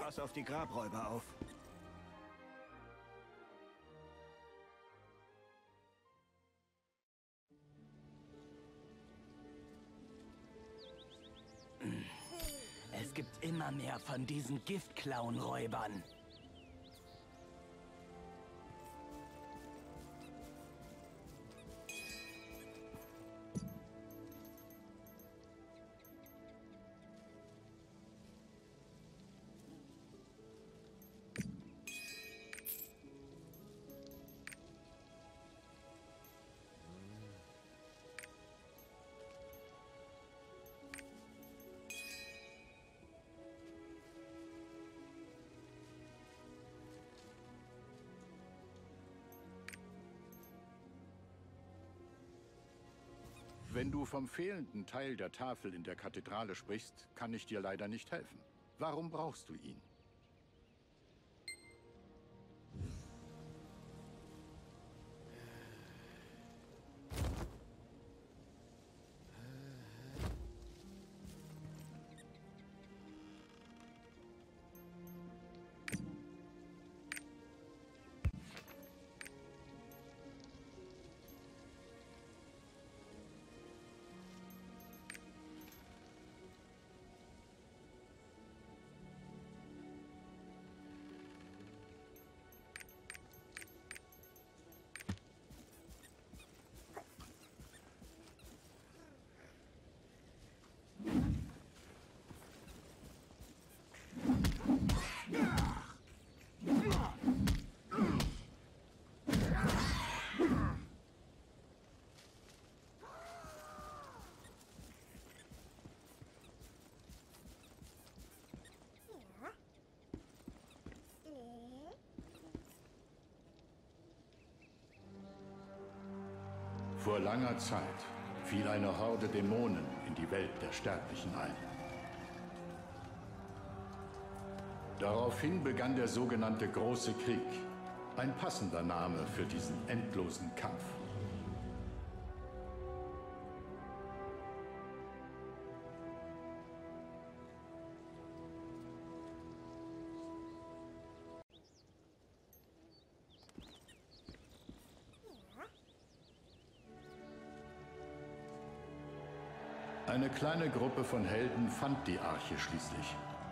Pass auf die Grabräuber auf. Es gibt immer mehr von diesen Giftklauenräubern. Wenn du vom fehlenden Teil der Tafel in der Kathedrale sprichst, kann ich dir leider nicht helfen. Warum brauchst du ihn? Vor langer Zeit fiel eine Horde Dämonen in die Welt der Sterblichen ein. Daraufhin begann der sogenannte Große Krieg, ein passender Name für diesen endlosen Kampf. Eine kleine Gruppe von Helden fand die Arche schließlich.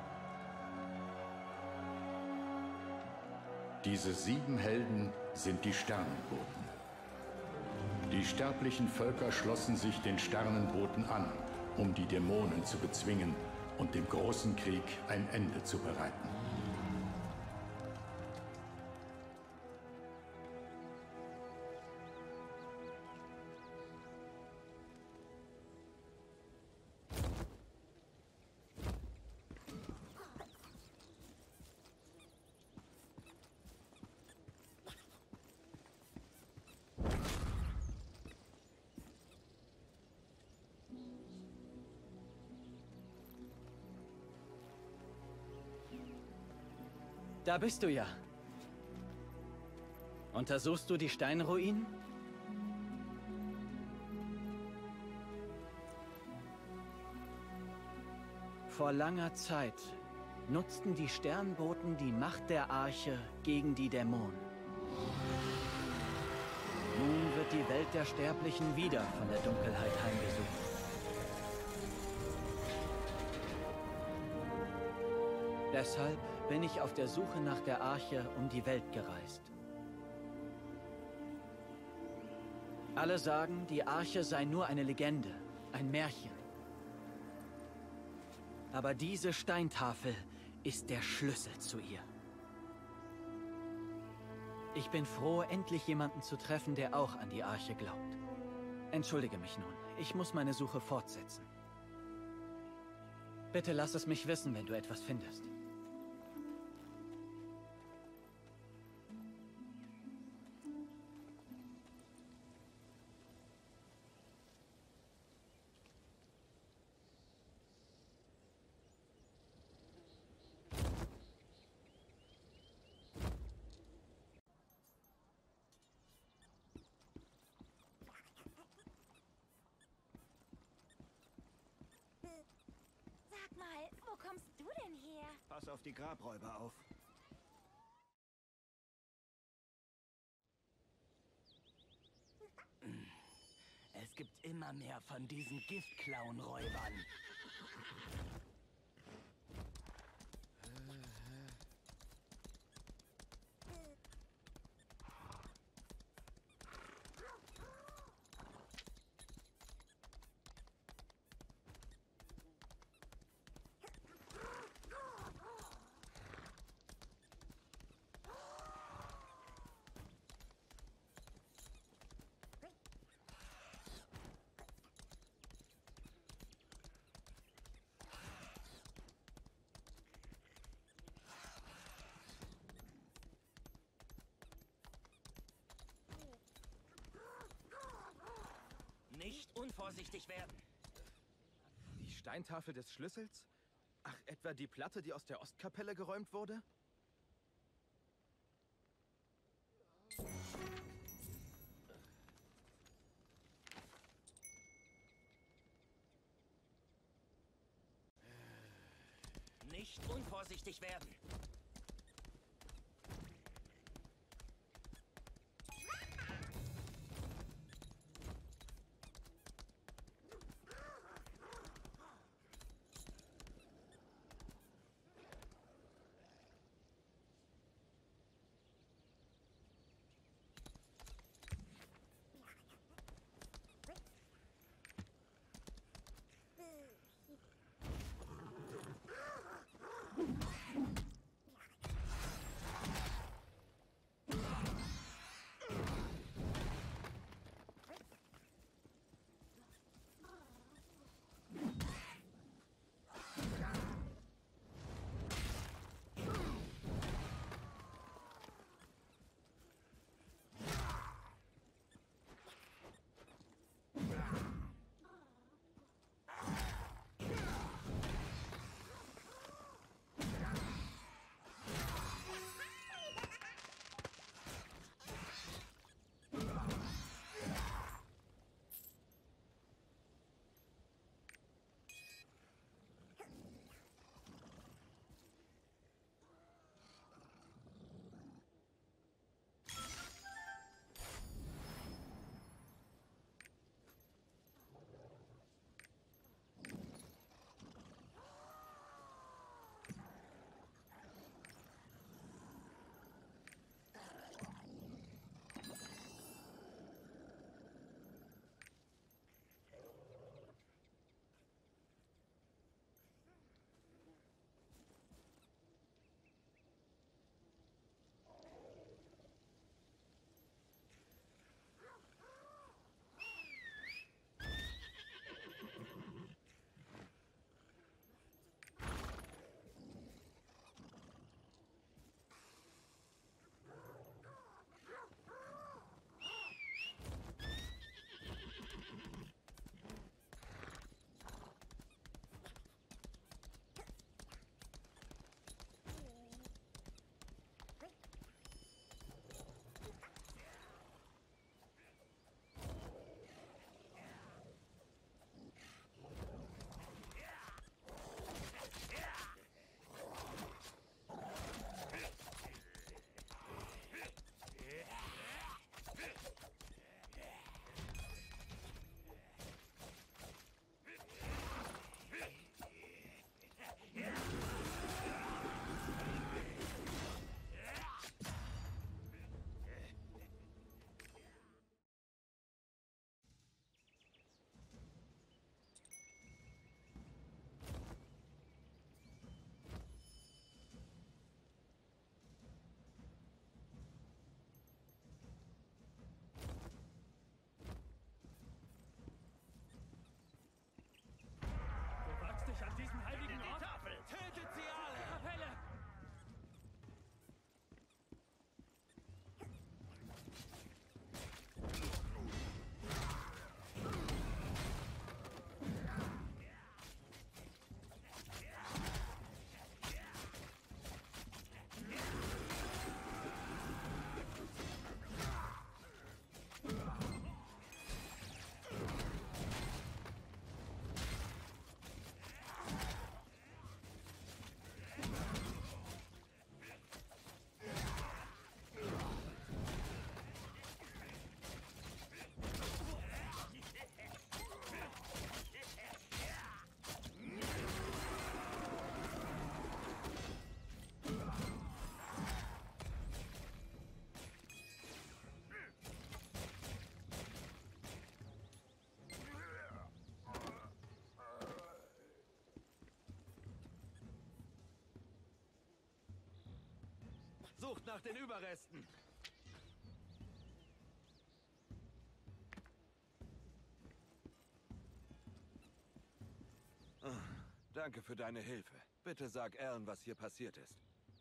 Diese 7 Helden sind die Sternenboten. Die sterblichen Völker schlossen sich den Sternenboten an, um die Dämonen zu bezwingen und dem großen Krieg ein Ende zu bereiten. Da bist du ja. Untersuchst du die Steinruinen? Vor langer Zeit nutzten die Sternboten die Macht der Arche gegen die Dämonen. Nun wird die Welt der Sterblichen wieder von der Dunkelheit heimgesucht. Deshalb bin ich auf der Suche nach der Arche um die Welt gereist. Alle sagen, die Arche sei nur eine Legende, ein Märchen. Aber diese Steintafel ist der Schlüssel zu ihr. Ich bin froh, endlich jemanden zu treffen, der auch an die Arche glaubt. Entschuldige mich nun, ich muss meine Suche fortsetzen. Bitte lass es mich wissen, wenn du etwas findest. kommst du denn her? Pass auf die Grabräuber auf. Es gibt immer mehr von diesen Giftklauenräubern. Nicht unvorsichtig werden. Die Steintafel des Schlüssels? Ach, etwa die Platte, die aus der Ostkapelle geräumt wurde? Nicht unvorsichtig werden. Sucht nach den Überresten. Danke für deine Hilfe. Bitte sag Alan, was hier passiert ist.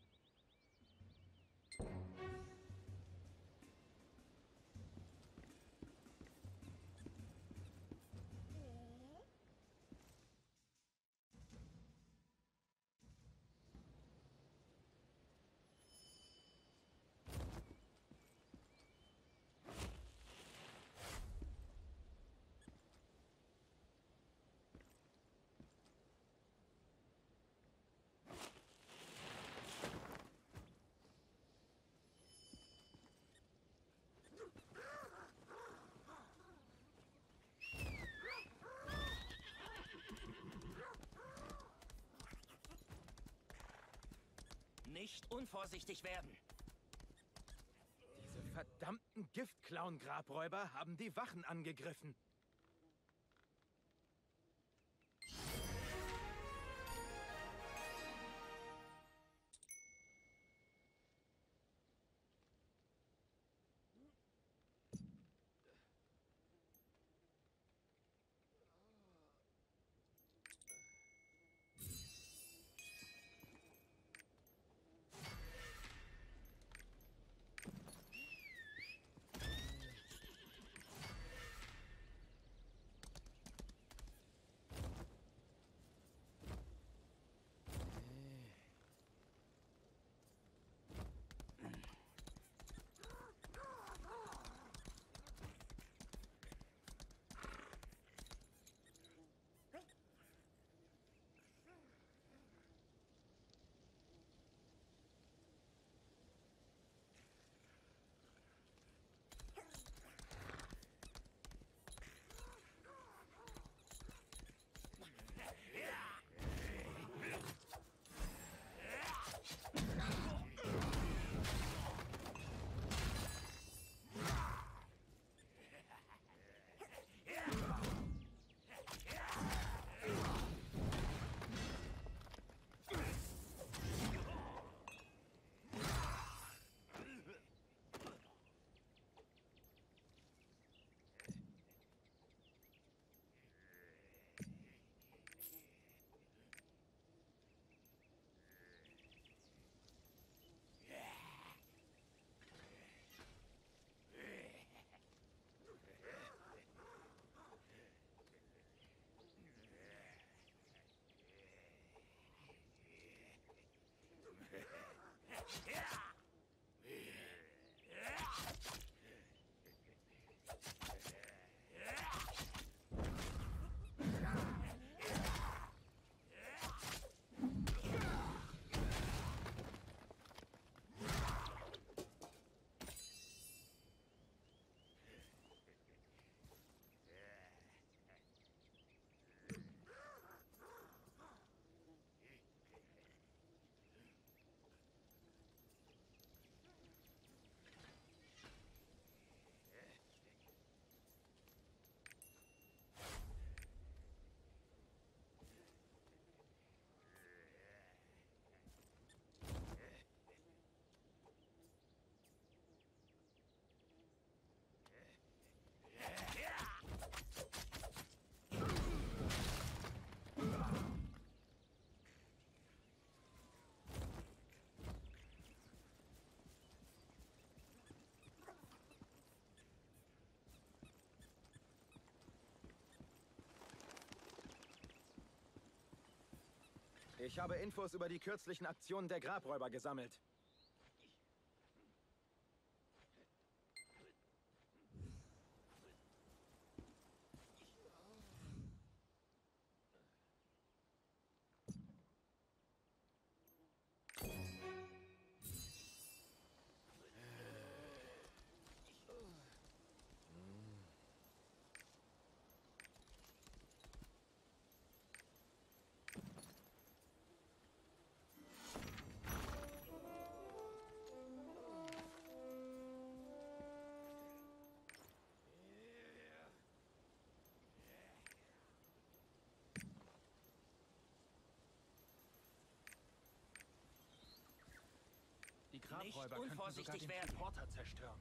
Nicht unvorsichtig werden. Diese verdammten Giftclown-Grabräuber haben die Wachen angegriffen. Ich habe Infos über die kürzlichen Aktionen der Grabräuber gesammelt. Grabräuber könnten sogar den werden. Teleporter zerstören.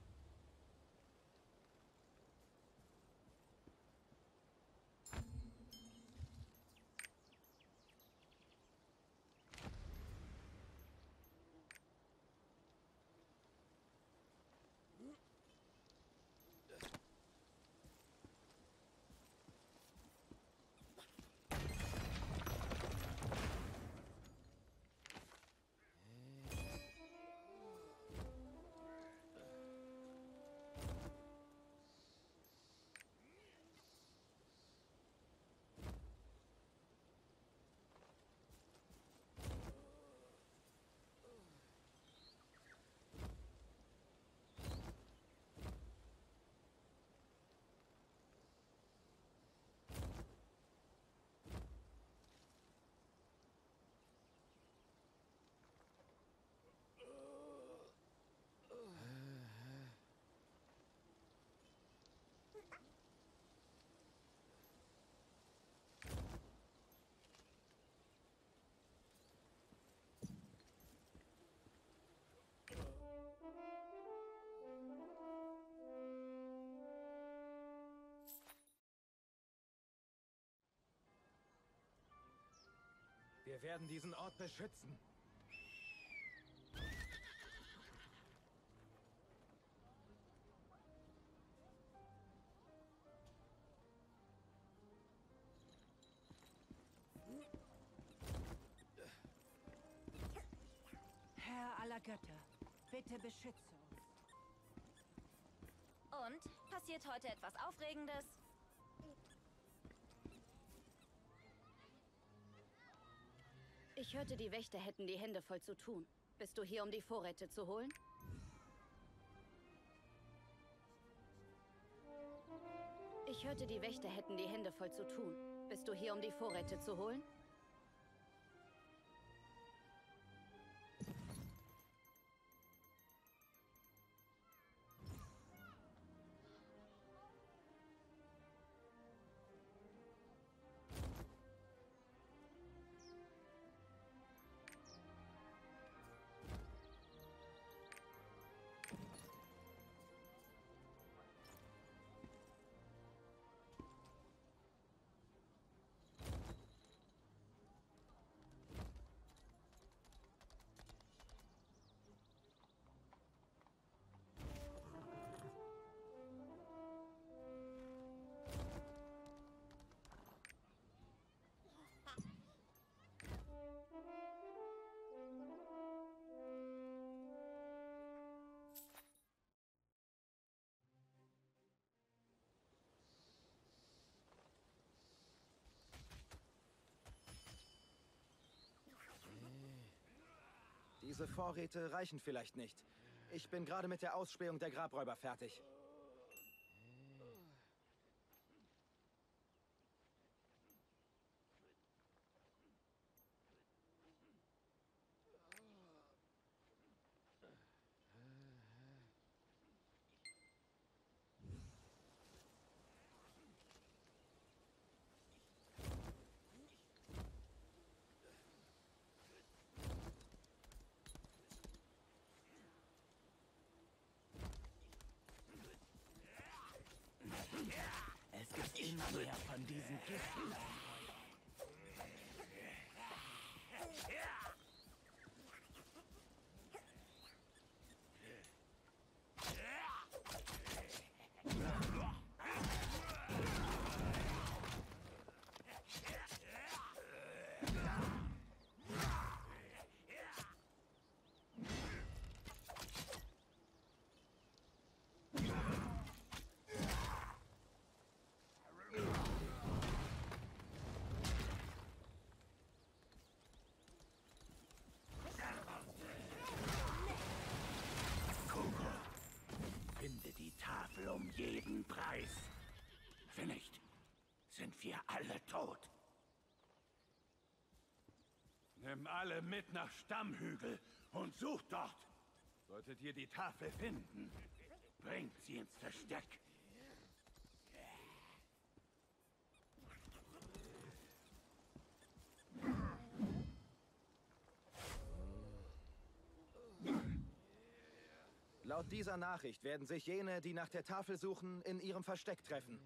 Wir werden diesen Ort beschützen. Herr aller Götter, bitte beschütze uns. Und? Passiert heute etwas Aufregendes? Ich hörte, die Wächter hätten die Hände voll zu tun. Bist du hier, um die Vorräte zu holen? Ich hörte, die Wächter hätten die Hände voll zu tun. Bist du hier, um die Vorräte zu holen? Diese Vorräte reichen vielleicht nicht. Ich bin gerade mit der Ausspähung der Grabräuber fertig. Es gibt immer mehr von diesen Giften. Um jeden Preis. Wenn nicht, sind wir alle tot. Nimm alle mit nach Stammhügel und sucht dort. Solltet ihr die Tafel finden, bringt sie ins Versteck. Laut dieser Nachricht werden sich jene, die nach der Tafel suchen, in ihrem Versteck treffen.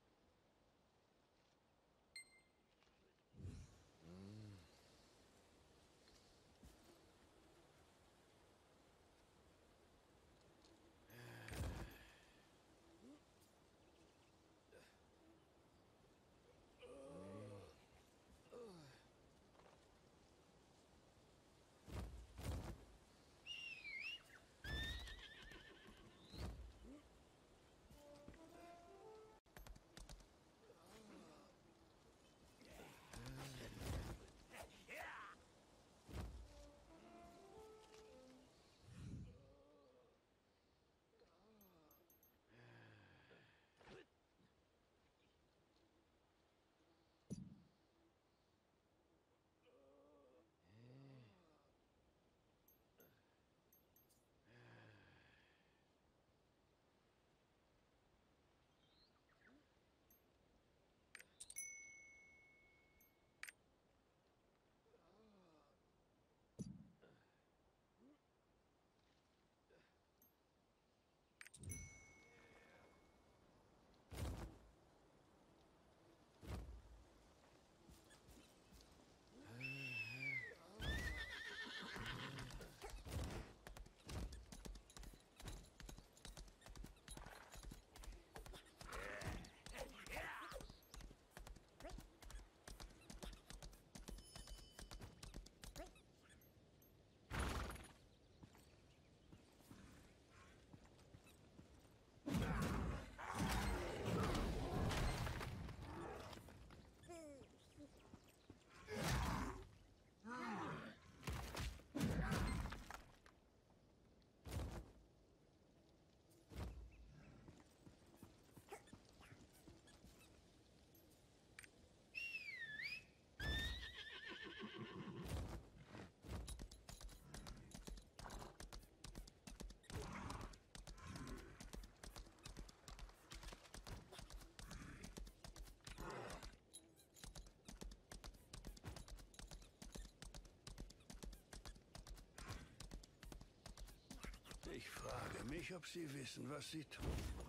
Ich frage mich, ob Sie wissen, was Sie tun.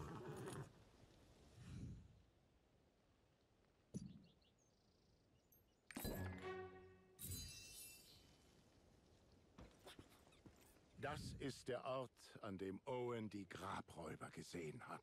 Das ist der Ort, an dem Owen die Grabräuber gesehen hat.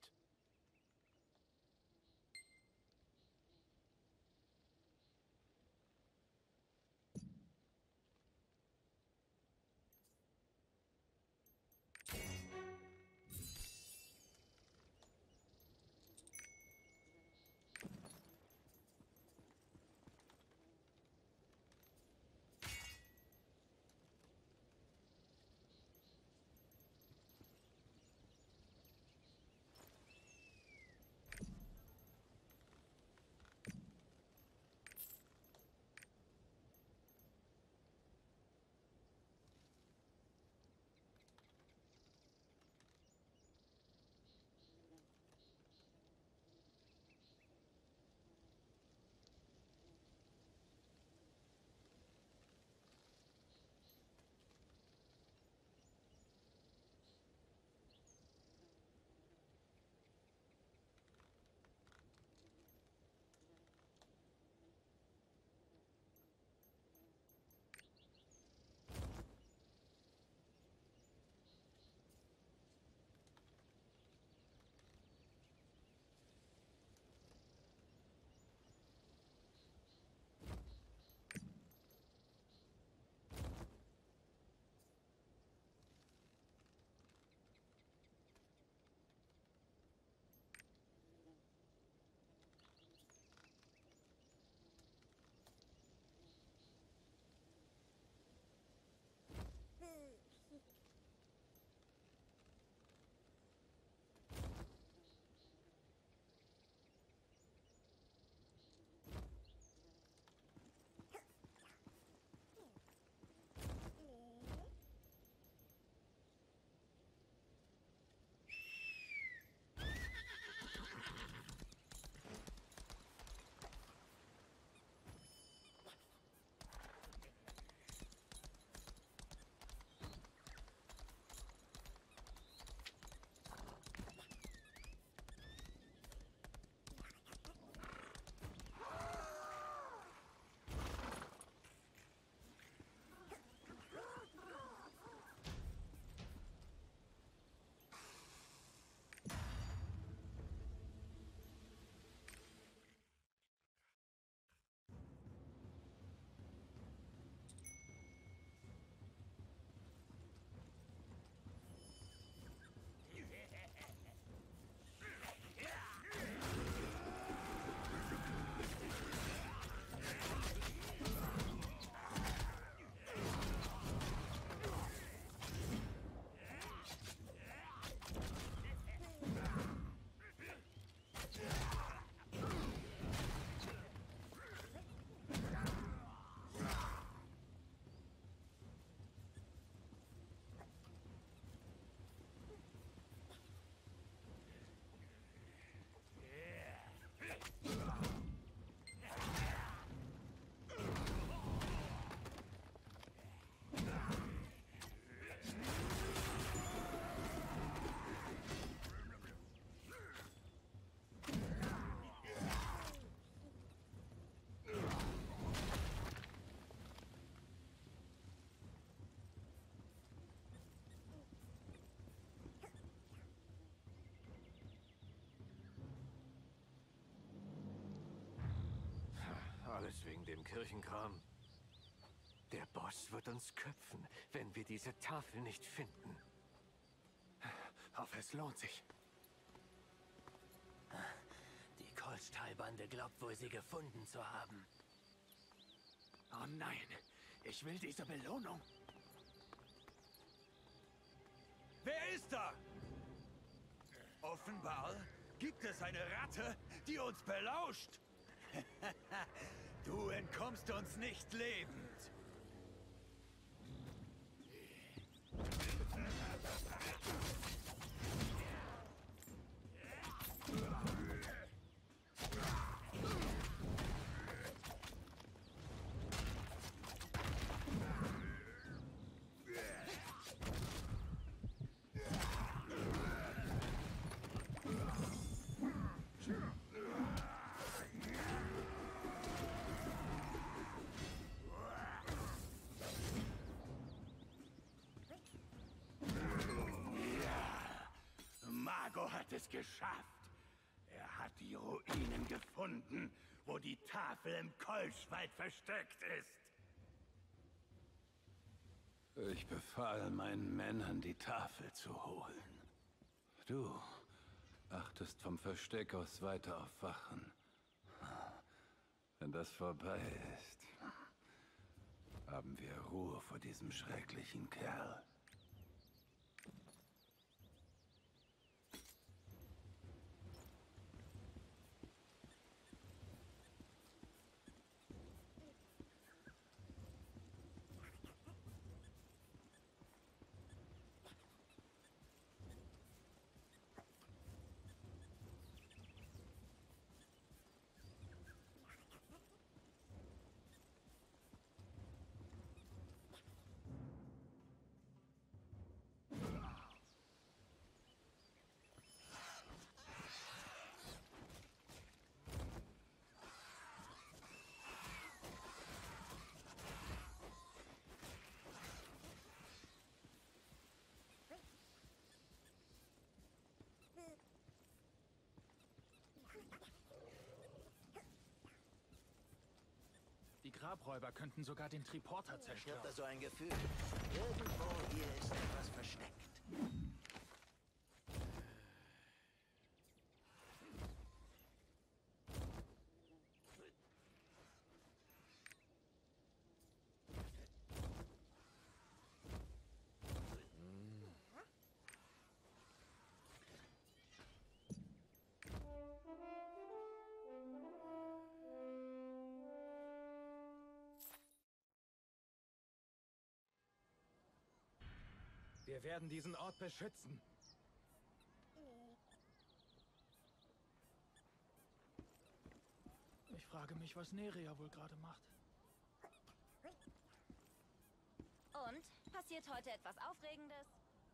Stress wegen dem Kirchenkram. Der Boss wird uns köpfen, wenn wir diese Tafel nicht finden. Hoffe, es lohnt sich. Die Kolstal-Bande glaubt wohl, sie gefunden zu haben. Oh nein, ich will diese Belohnung. Wer ist da? Offenbar gibt es eine Ratte, die uns belauscht. Du entkommst uns nicht lebend. Mago hat es geschafft. Er hat die Ruinen gefunden, wo die Tafel im Kolschwald versteckt ist. Ich befahl meinen Männern, die Tafel zu holen. Du achtest vom Versteck aus weiter auf Wachen. Wenn das vorbei ist, haben wir Ruhe vor diesem schrecklichen Kerl. Die Grabräuber könnten sogar den Triporter zerstören. Ich habe da so ein Gefühl. Irgendwo hier ist etwas versteckt. Wir werden diesen Ort beschützen. Ich frage mich, was Neria wohl gerade macht. Und? Passiert heute etwas Aufregendes?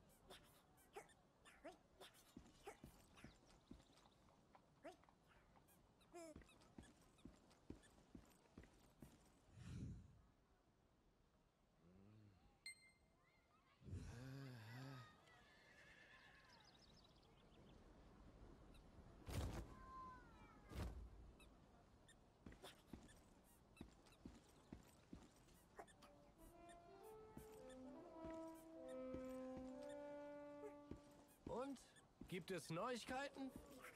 Und? Gibt es Neuigkeiten?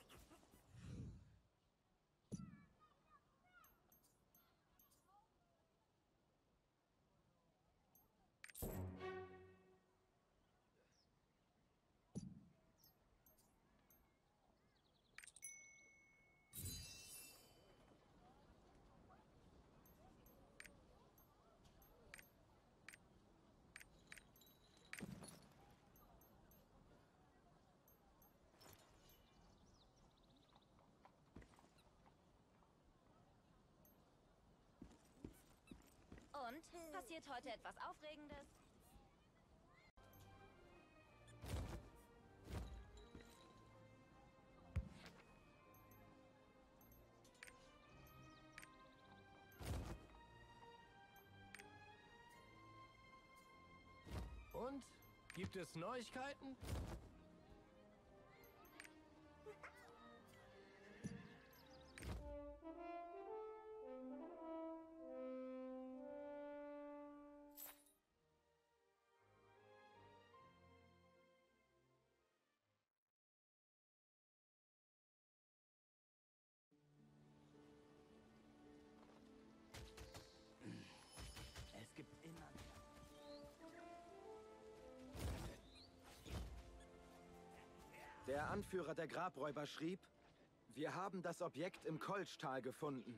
Und? Passiert heute etwas Aufregendes? Und? Gibt es Neuigkeiten? Der Anführer der Grabräuber schrieb, wir haben das Objekt im Kolschtal gefunden.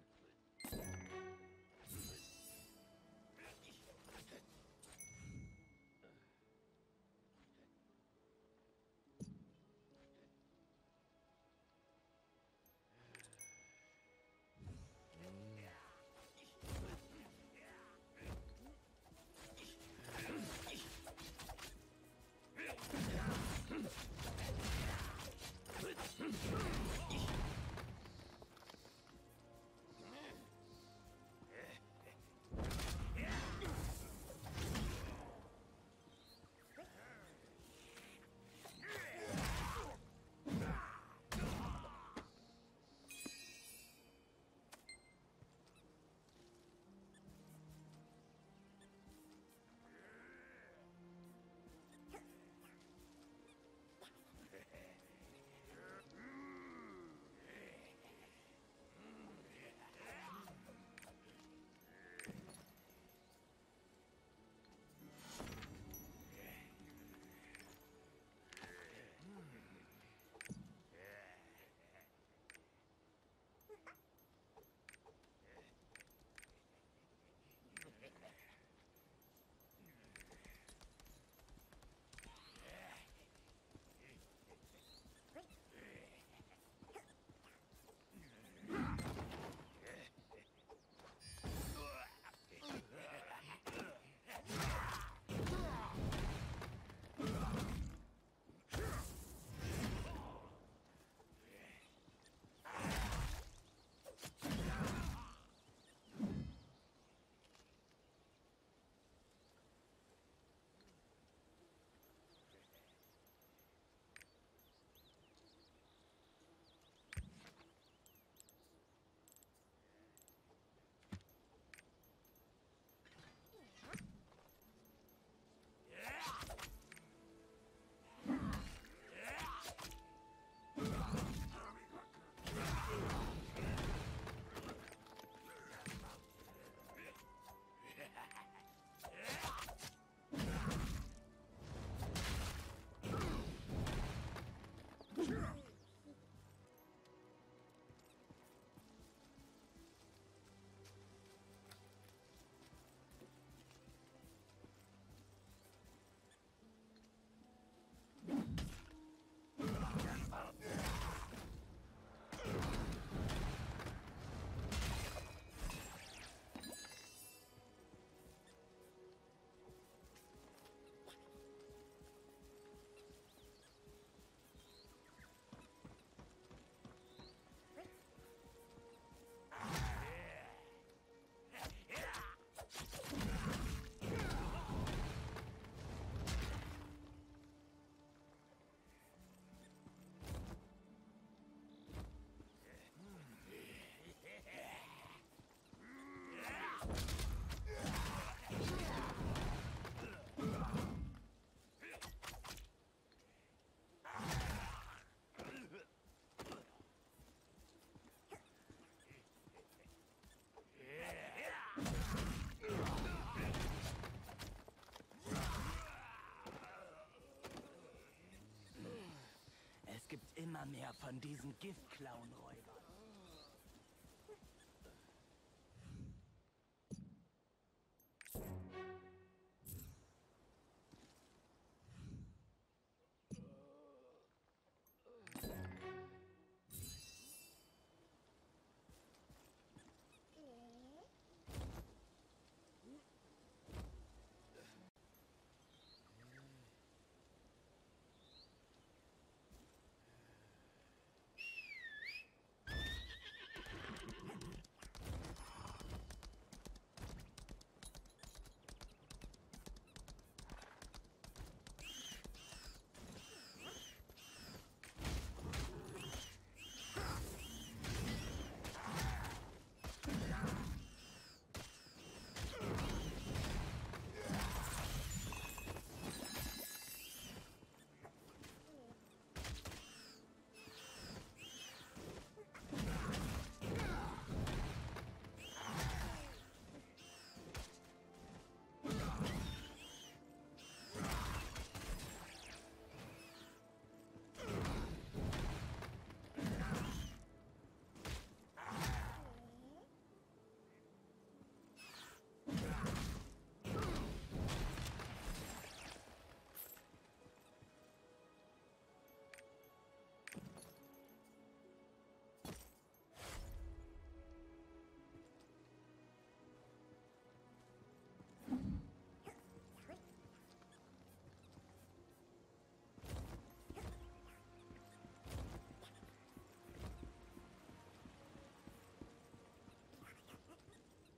Es gibt immer mehr von diesen Giftklauenräubern.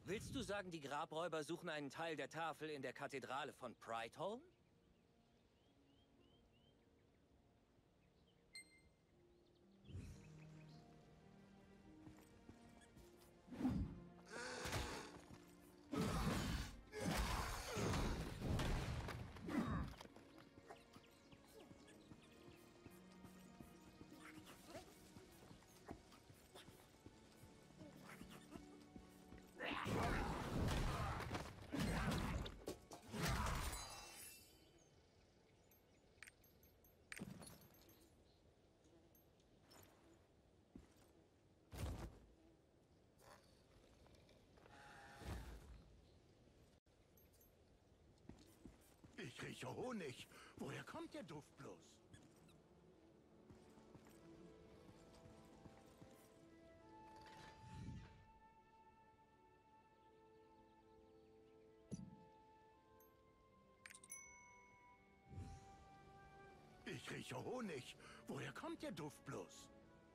Willst du sagen, die Grabräuber suchen einen Teil der Tafel in der Kathedrale von Prideholm? Ich rieche Honig. Woher kommt der Duft bloß? Ich rieche Honig. Woher kommt der Duft bloß?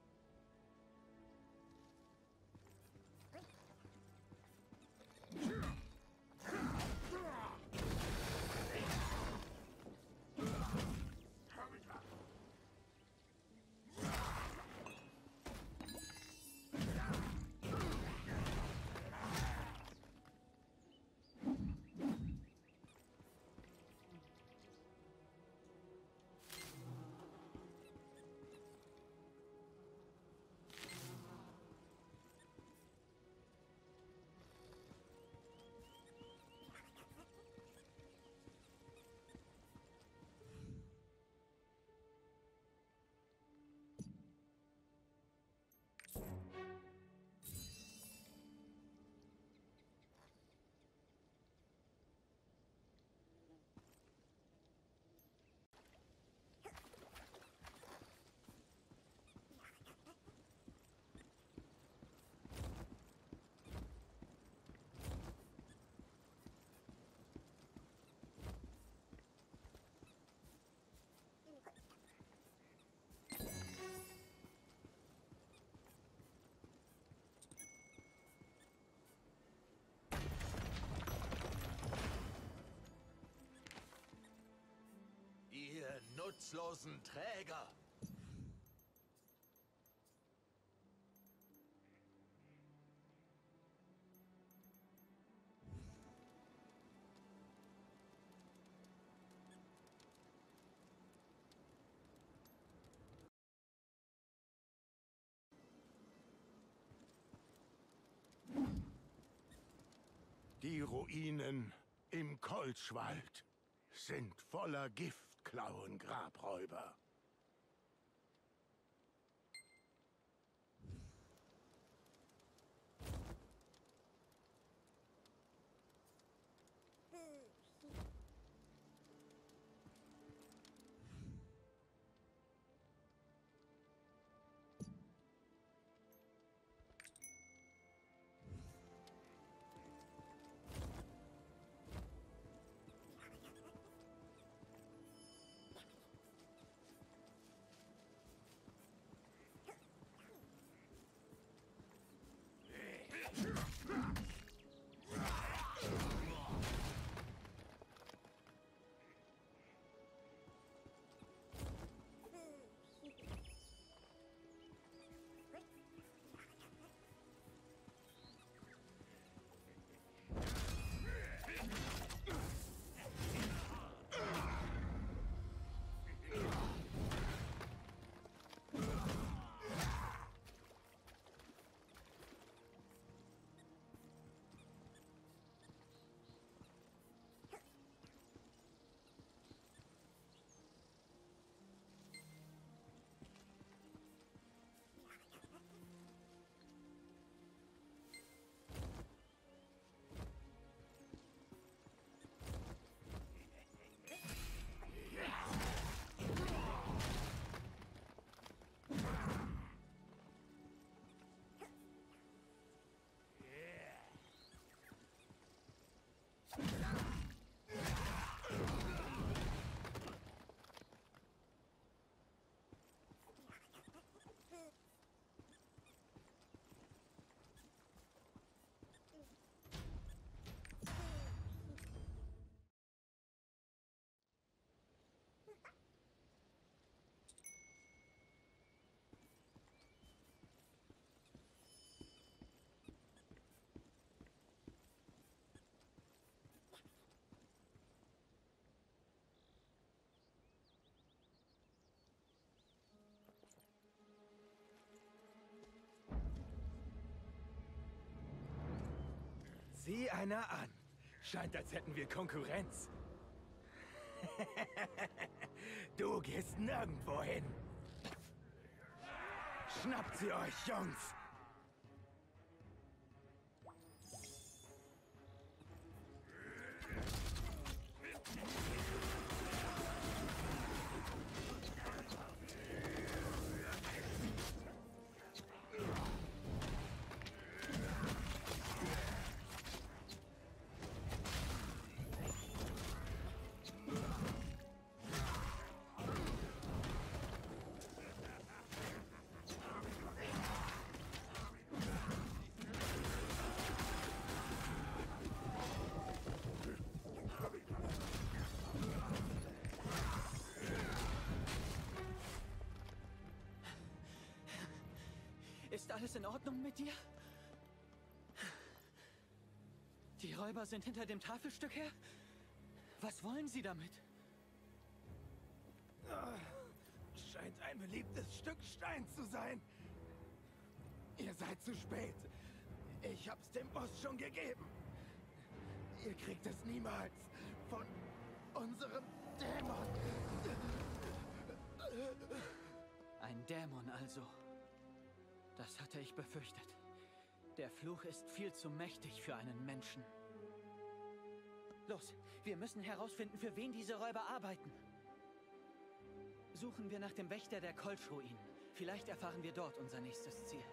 Ihr nutzlosen Träger! Die Ruinen im Kolschwald sind voller Giftklauen, Grabräuber. Sieh einer an. Scheint, als hätten wir Konkurrenz. Du gehst nirgendwo hin. Schnappt sie euch, Jungs! Ist alles in Ordnung mit dir? Die Räuber sind hinter dem Tafelstück her? Was wollen sie damit? Scheint ein beliebtes Stück Stein zu sein. Ihr seid zu spät. Ich hab's dem Boss schon gegeben. Ihr kriegt es niemals von unserem Dämon. Ein Dämon also. Das hatte ich befürchtet. Der Fluch ist viel zu mächtig für einen Menschen. Los, wir müssen herausfinden, für wen diese Räuber arbeiten. Suchen wir nach dem Wächter der Kolchruinen. Vielleicht erfahren wir dort unser nächstes Ziel.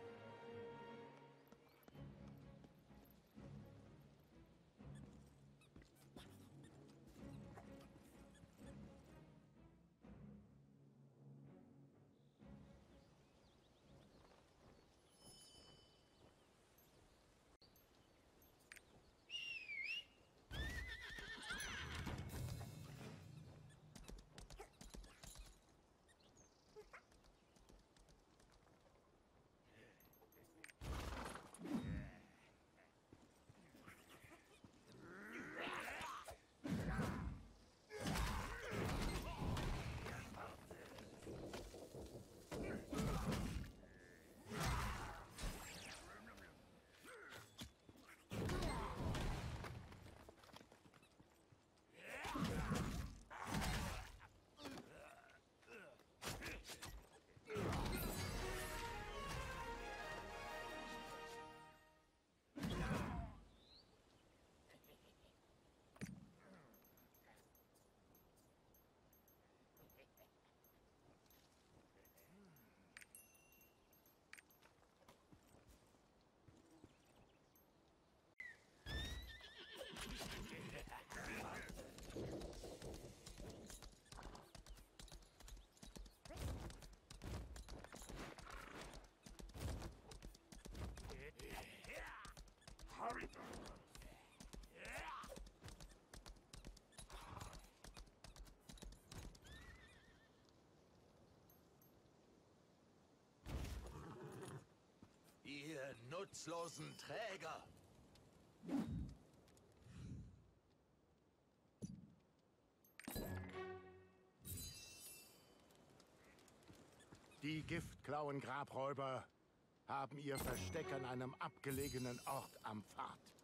Ihr nutzlosen Träger! Die Giftklauen-Grabräuber haben ihr Versteck an einem abgelegenen Ort am Pfad.